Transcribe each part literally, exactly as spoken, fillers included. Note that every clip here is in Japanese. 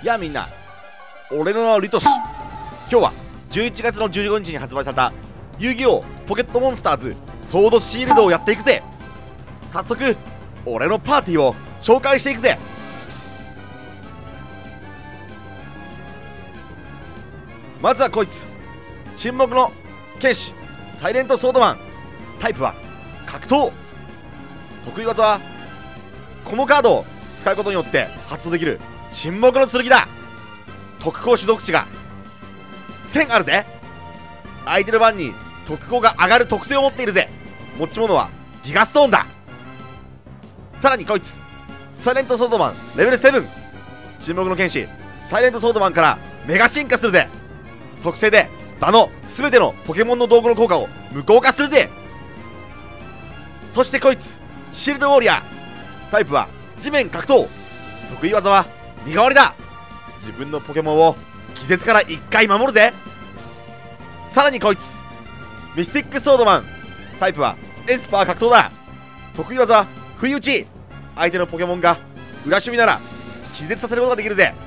やあみんな、俺の名はリトシ。今日はじゅういちがつのじゅうごにちに発売された遊戯王ポケットモンスターズソードシールドをやっていくぜ。早速俺のパーティーを紹介していくぜ。まずはこいつ、沈黙の剣士サイレントソードマン。タイプは格闘。得意技はこのカードを使うことによって発動できる沈黙の剣だ。特攻種族値がせんあるぜ。相手の番に特攻が上がる特性を持っているぜ。持ち物はギガストーンだ。さらにこいつ、サイレントソードマンレベルセブン。沈黙の剣士サイレントソードマンからメガ進化するぜ。特性で場の全てのポケモンの道具の効果を無効化するぜ。そしてこいつ、シールドウォリアー。タイプは地面格闘。得意技は身代わりだ。自分のポケモンを気絶からいっかい守るぜ。さらにこいつ、ミスティックソードマン。タイプはエスパー格闘だ。得意技は不意打ち。相手のポケモンが裏守備なら気絶させることができるぜ。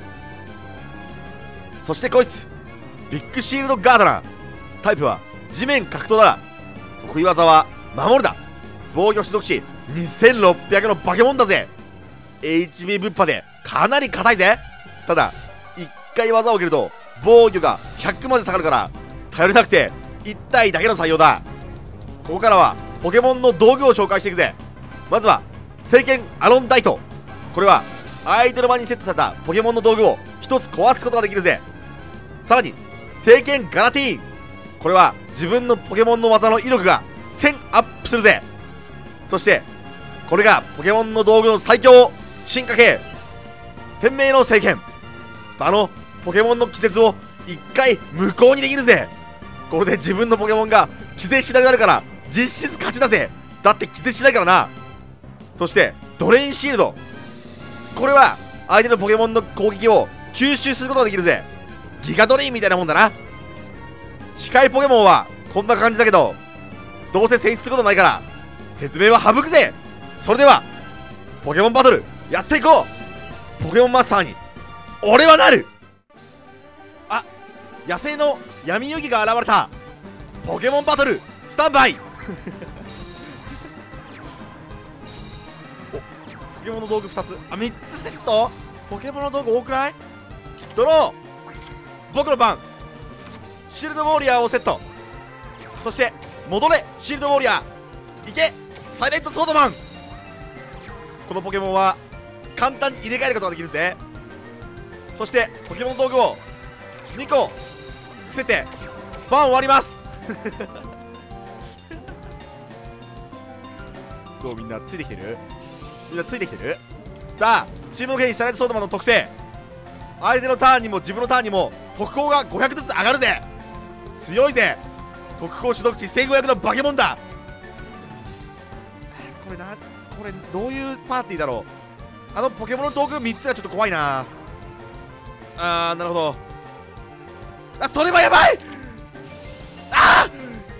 そしてこいつ、ビッグシールドガードナー。タイプは地面格闘だ。得意技は守るだ。防御種族値にせんろっぴゃくのバケモンだぜ。 エイチピー ぶっ破でかなり硬いぜ。ただいっかい技を受けると防御がひゃくまで下がるから頼りなくていち体だけの採用だ。ここからはポケモンの道具を紹介していくぜ。まずは聖剣アロンダイト。これは相手の場にセットされたポケモンの道具をひとつ壊すことができるぜ。さらに聖剣ガラティーン。これは自分のポケモンの技の威力がせんアップするぜ。そしてこれがポケモンの道具の最強進化系、天命の聖剣。場のポケモンの気絶をいっかい無効にできるぜ。これで自分のポケモンが気絶しなくなるから実質勝ちだぜ。だって気絶しないからな。そしてドレインシールド。これは相手のポケモンの攻撃を吸収することができるぜ。ギガドレインみたいなもんだな。控えポケモンはこんな感じだけど、どうせ選出することないから説明は省くぜ。それではポケモンバトルやっていこう。ポケモンマスターに俺はなる。あ、野生の闇遊戯が現れた。ポケモンバトルスタンバイお、ポケモンの道具ふたつ、あ、みっつセット。ポケモンの道具多くない？ドロー、僕の番、シールドウォーリアーをセット。そして戻れシールドウォーリアー、いけサイレントソードマン。このポケモンは簡単に入れ替えることができるぜ。そしてポケモンの道具をにこ伏せてバン終わりますどう、みんなついてきてる？みんなついてきてる？さあ、チームの剣士サイレントソードマンの特性、相手のターンにも自分のターンにも特攻がごひゃくずつ上がるぜ。強いぜ。特攻種族値せんごひゃくのバケモンだ。これな、これどういうパーティーだろう。あのポケモンの道具みっつがちょっと怖いな。あー、なるほど。あ、それはやばい。あ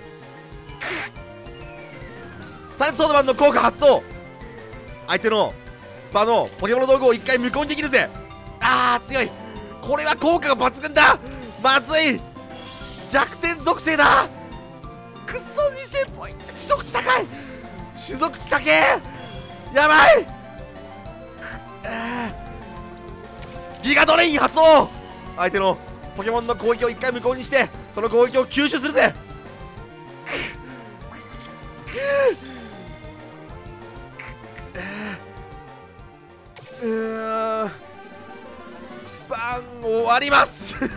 ーサイレントソードマンの効果発動。相手の場のポケモンの道具をいっかい無効にできるぜ。あー、強い。これは効果が抜群だ。まずい、弱点属性だ。くっそ、にせんポイント。種族値高い。種族値高え。やばい。ギガドレイン発動。相手のポケモンの攻撃をいっかい無効にしてその攻撃を吸収するぜ。うーん、バン終わりますく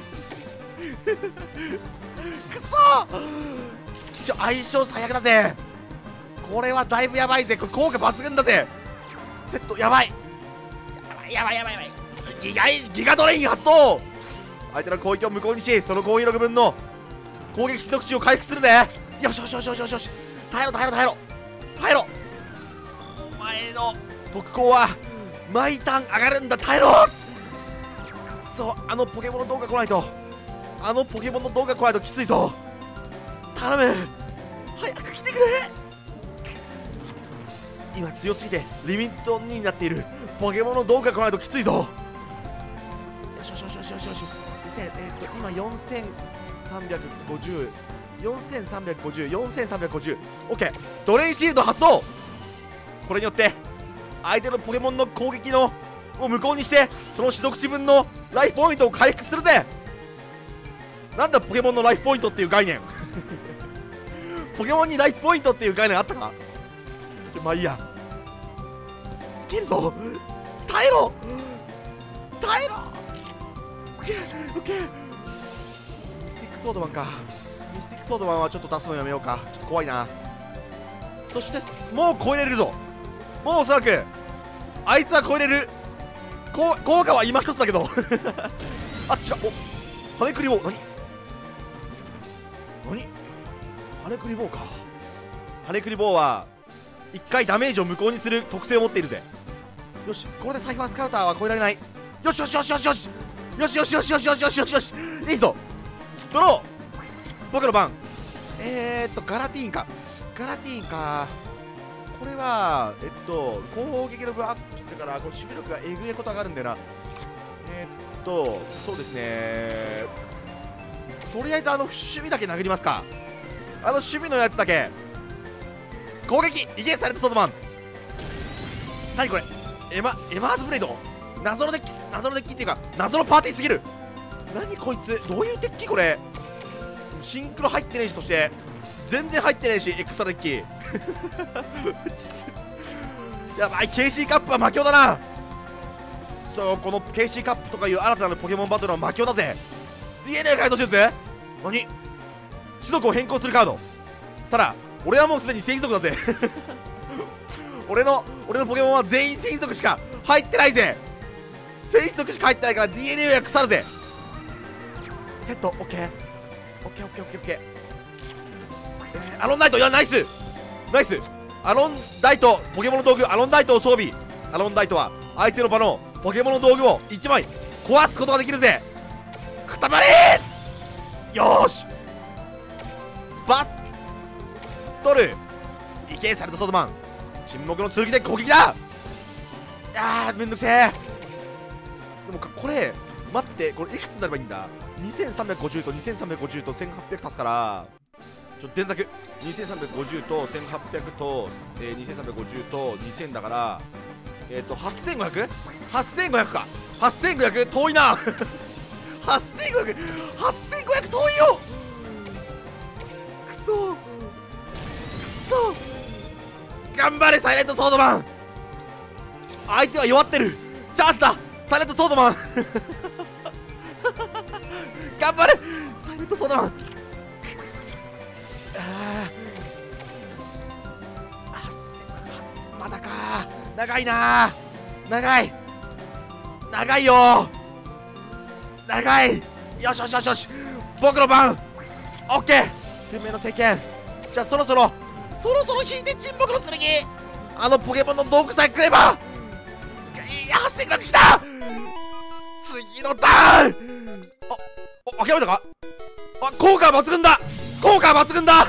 そ、相性最悪だぜ。これはだいぶやばいぜ。これ効果抜群だぜ。セットやばいやばいやばいやばいやばい。ギガギガドレイン発動。相手の攻撃を無効にしその攻撃力分の攻撃出力値を回復するぜ。よしよしよしよしよしよし、耐えろ耐えろ耐えろ耐えろ。お前の特攻は毎ターン上がるんだ。耐えろ。くそ、あのポケモンの動画来ないとあのポケモンの動画来ないときついぞ。頼む、早く来てくれ。今強すぎてリミットになっているポケモンの動画来ないときついぞ。 よしよしよし。にせん、えー、っと今よんせんさんびゃくごじゅう、よんせんさんびゃくごじゅう、よんせんさんびゃくごじゅう。 OK、 ドレインシールド発動。これによって相手のポケモンの攻撃のを無効にして、その種族値分のライフポイントを回復するぜ。なんだポケモンのライフポイントっていう概念ポケモンにライフポイントっていう概念あったか。まあいいや、いけるぞ、耐えろ耐えろ。オッケーオッケー。ミスティックソードマンか。ミスティックソードマンはちょっと出すのやめようか。ちょっと怖いな。そしてもう超えれるぞ。もうおそらくあいつは超えれる。こ効果は今一つだけどあ、違う。お、羽クリボー。何何羽クリボーか。羽クリボーはいっかいダメージを無効にする特性を持っているぜ。よし、これでサイファースカウターは超えられない。よしよしよしよしよしよしよしよしよしよしよしよしよし、いいぞ。ドロー。僕の番。えーっとガラティーンか。ガラティーンか。これはえっと攻撃力アップするから、この守備力がえぐいことがあるんだよな。えー、っとそうですね、とりあえずあの守備だけ殴りますか。あの守備のやつだけ攻撃リゲーンされたソードマン。何これ、エマエマーズブレード。謎のデッキ、謎のデッキっていうか謎のパーティーすぎる。何こいつ、どういうデッキこれ。シンクロ入ってねえし、そして全然入ってねえしエクストラデッキやばい。 ケーシー カップは魔境だな。そう、この ケーシー カップとかいう新たなポケモンバトルは魔境だぜ。 ディーエヌエー 改造手術。何、種族を変更するカード。ただ俺はもうすでに聖域族だぜ俺の俺のポケモンは全員聖域族しか入ってないぜ。聖域族しか入ってないから ディーエヌエー は腐るぜ。セット OK OKOKOKOK。 えー、アロンダイト。いやナイスナイス。アロンダイト、ポケモンの道具アロンダイトを装備。アロンダイトは相手の場のポケモンの道具をいちまい壊すことができるぜ。くたばれー。よーし、バットルイケーされたソードマン。沈黙の剣で攻撃だ。あーめんどくせえ。でもこれ待って、これいくつになればいいんだ。にせんさんびゃくごじゅうとにせんさんびゃくごじゅうとせんはっぴゃく足すから、ちょっと電卓にせんさんびゃくごじゅうとせんはっぴゃくと、えー、にせんさんびゃくごじゅうとにせんだから、えっ、ー、と はっせんごひゃく はっせんごひゃくか。はっせんごひゃく遠いなはっせんごひゃく はっせんごひゃく遠いよ。くそくそ。頑張れサイレントソードマン。相手は弱ってる。チャンスだサイレントソードマン頑張れサイレントソードマン。まだか。長いな。長い長いよ。長い。よしよしよしよし、僕の番。オッケー。天命の聖剣。じゃあそろそろそろそろ引いて沈黙の剣。あのポケモンの道具さえくれば。いやはっせんごひゃく来た。次のターン。あ、諦めたか。あ、効果は抜群だ。効果は抜群だ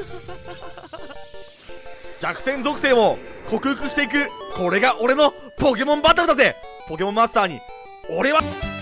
弱点属性も克服していく。これが俺のポケモンバトルだぜ。ポケモンマスターに俺は